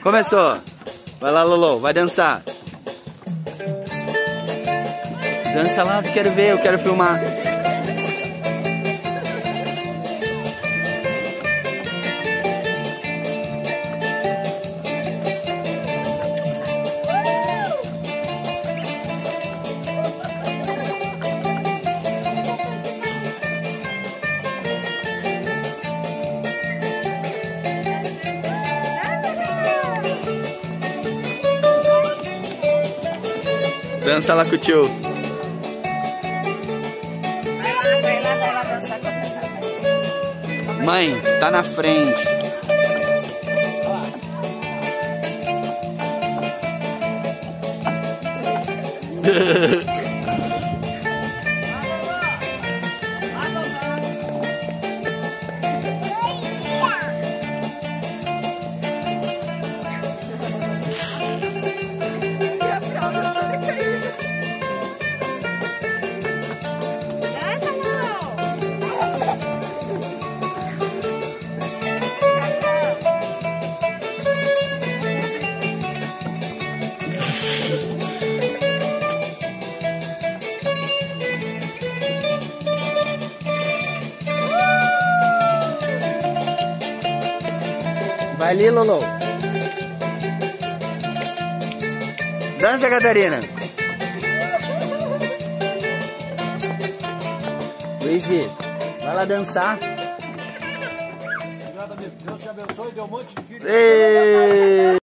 Começou. Vai lá, Lolo, vai dançar. Dança lá, quero ver, eu quero filmar. Dança lá com o tio. Vai lá dançar com a Mãe, tá na frente. Vai ali, Lolo. Dança, Catarina. Luizy, vai lá dançar. Obrigado, amigo. Deus te abençoe e dê um monte de filhos. Ei!